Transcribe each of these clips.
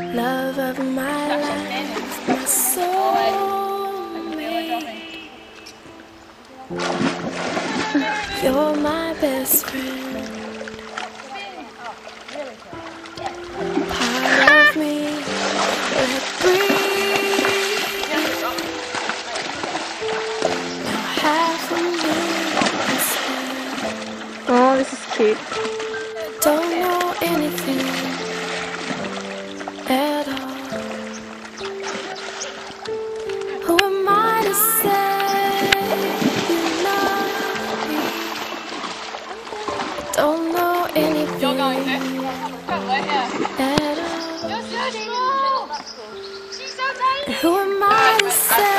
Love of my life, my soulmate. You're my best friend. Part of me, let breathe. Now half of me is here. Oh, this is cute. Don't know anything at all. Who am I to say you love me? Don't know anything at all. And who am I to say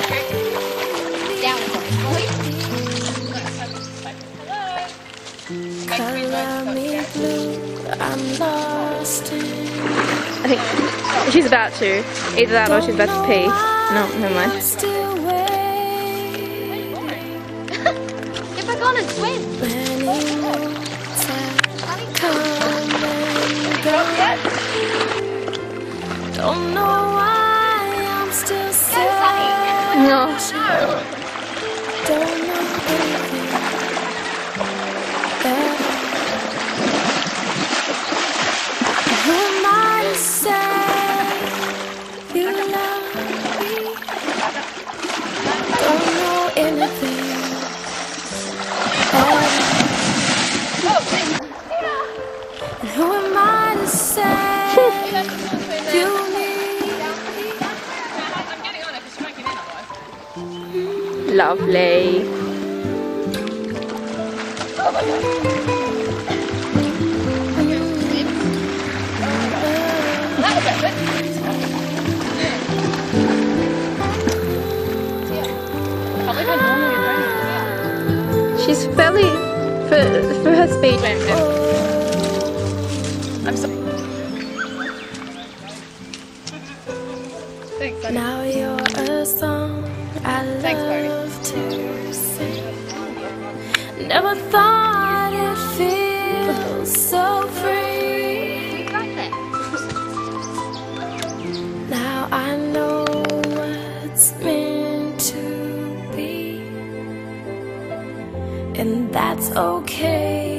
color me blue? I'm lost in. I think she's about to. Either that or she's about to pee. No, never mind. Still waiting. Get back on and swim. Many moods have come and gone. Don't know why I'm still sad. No. Don't know anything at all. Who am I to say you love me? Don't know anything at all. And who am I to say you need me? Lovely. She's fairly for her speed. I'm sorry. Thanks, honey. Now you're a song I love to sing. Never thought it feels so free. Now I know what's meant to be, and that's okay.